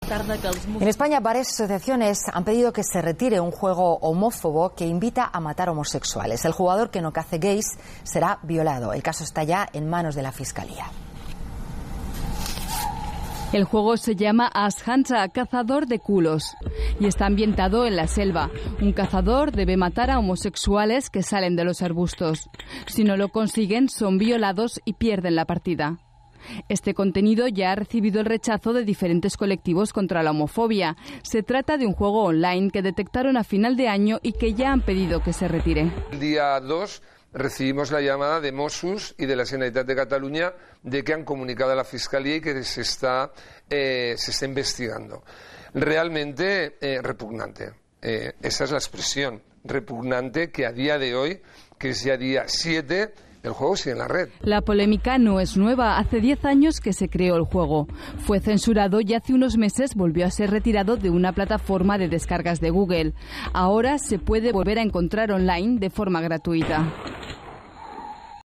En España, varias asociaciones han pedido que se retire un juego homófobo que invita a matar homosexuales. El jugador que no cace gays será violado. El caso está ya en manos de la Fiscalía. El juego se llama Ashancha, cazador de culos, y está ambientado en la selva. Un cazador debe matar a homosexuales que salen de los arbustos. Si no lo consiguen, son violados y pierden la partida. Este contenido ya ha recibido el rechazo de diferentes colectivos contra la homofobia. Se trata de un juego online que detectaron a final de año y que ya han pedido que se retire. El día 2 recibimos la llamada de Mossos y de la Generalitat de Cataluña de que han comunicado a la Fiscalía y que se está investigando. Realmente repugnante. Esa es la expresión, repugnante, que a día de hoy, que es ya día 7, el juego sigue en la red. La polémica no es nueva. Hace 10 años que se creó el juego. Fue censurado y hace unos meses volvió a ser retirado de una plataforma de descargas de Google. Ahora se puede volver a encontrar online de forma gratuita.